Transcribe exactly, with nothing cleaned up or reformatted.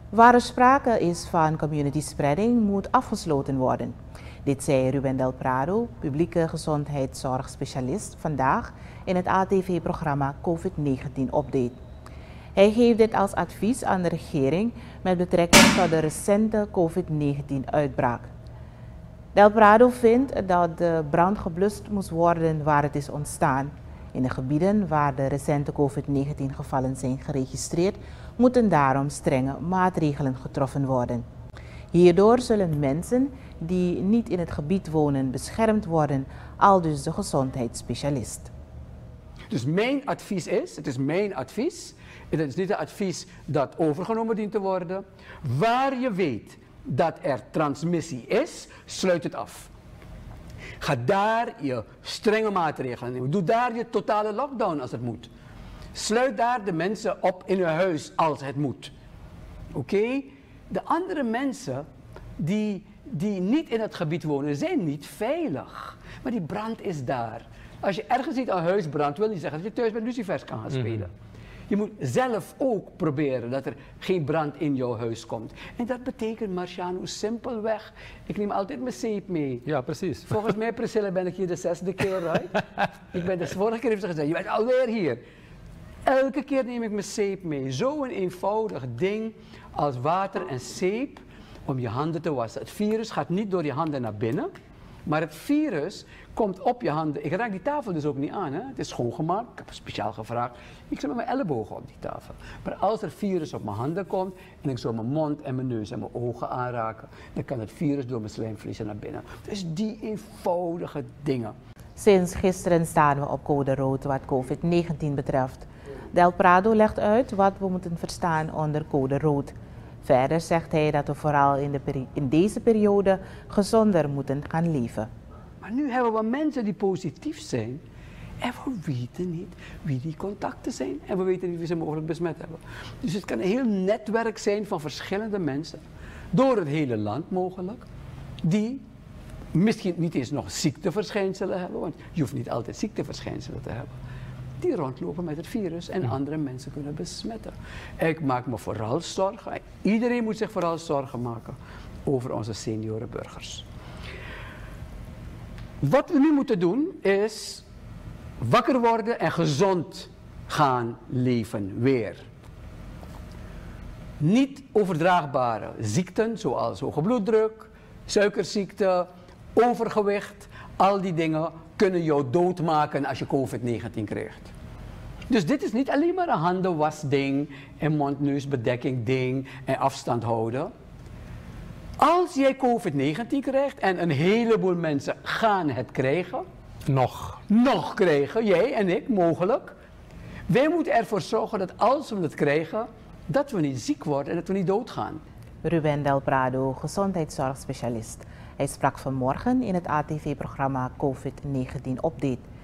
Waar er sprake is van community spreading moet afgesloten worden. Dit zei Ruben Del Prado, publieke gezondheidszorgspecialist, vandaag in het A T V-programma COVID negentien Update. Hij geeft dit als advies aan de regering met betrekking tot de recente COVID negentien uitbraak. Del Prado vindt dat de brand geblust moest worden waar het is ontstaan. In de gebieden waar de recente COVID negentien gevallen zijn geregistreerd, moeten daarom strenge maatregelen getroffen worden. Hierdoor zullen mensen die niet in het gebied wonen beschermd worden, aldus de gezondheidsspecialist. Dus mijn advies is, het is mijn advies, het is niet een advies dat overgenomen dient te worden. Waar je weet dat er transmissie is, sluit het af. Ga daar je strenge maatregelen nemen. Doe daar je totale lockdown als het moet. Sluit daar de mensen op in hun huis als het moet. Oké? Okay? De andere mensen die, die niet in het gebied wonen, zijn niet veilig. Maar die brand is daar. Als je ergens ziet een huis brandt, wil niet zeggen dat je thuis met lucifers kan gaan spelen. Mm-hmm. Je moet zelf ook proberen dat er geen brand in jouw huis komt. En dat betekent, Marciano, simpelweg, ik neem altijd mijn zeep mee. Ja, precies. Volgens mij, Priscilla, ben ik hier de zesde keer, right? Ik ben de vorige keer heeft ze gezegd, je bent alweer hier. Elke keer neem ik mijn zeep mee. Zo'n eenvoudig ding als water en zeep om je handen te wassen. Het virus gaat niet door je handen naar binnen, maar het virus komt op je handen. Ik raak die tafel dus ook niet aan. Hè? Het is schoongemaakt. Ik heb speciaal gevraagd. Ik zit met mijn ellebogen op die tafel. Maar als er virus op mijn handen komt en ik zo mijn mond en mijn neus en mijn ogen aanraken, dan kan het virus door mijn slijmvliezen naar binnen. Dus die eenvoudige dingen. Sinds gisteren staan we op code rood wat COVID negentien betreft. Del Prado legt uit wat we moeten verstaan onder code rood. Verder zegt hij dat we vooral in, de in deze periode gezonder moeten gaan leven. Maar nu hebben we mensen die positief zijn en we weten niet wie die contacten zijn en we weten niet wie ze mogelijk besmet hebben. Dus het kan een heel netwerk zijn van verschillende mensen, door het hele land mogelijk, die misschien niet eens nog ziekteverschijnselen hebben, want je hoeft niet altijd ziekteverschijnselen te hebben, die rondlopen met het virus en andere mensen kunnen besmetten. Ik maak me vooral zorgen, iedereen moet zich vooral zorgen maken over onze seniorenburgers. Wat we nu moeten doen is wakker worden en gezond gaan leven weer. Niet overdraagbare ziekten zoals hoge bloeddruk, suikerziekte, overgewicht, al die dingen kunnen jou doodmaken als je COVID negentien krijgt. Dus dit is niet alleen maar een handenwasding en mond-neusbedekking ding en afstand houden. Als jij COVID negentien krijgt en een heleboel mensen gaan het krijgen. Nog. Nog krijgen, jij en ik mogelijk. Wij moeten ervoor zorgen dat als we het krijgen, dat we niet ziek worden en dat we niet doodgaan. Ruben Del Prado, gezondheidszorgspecialist. Hij sprak vanmorgen in het A T V-programma COVID negentien Update.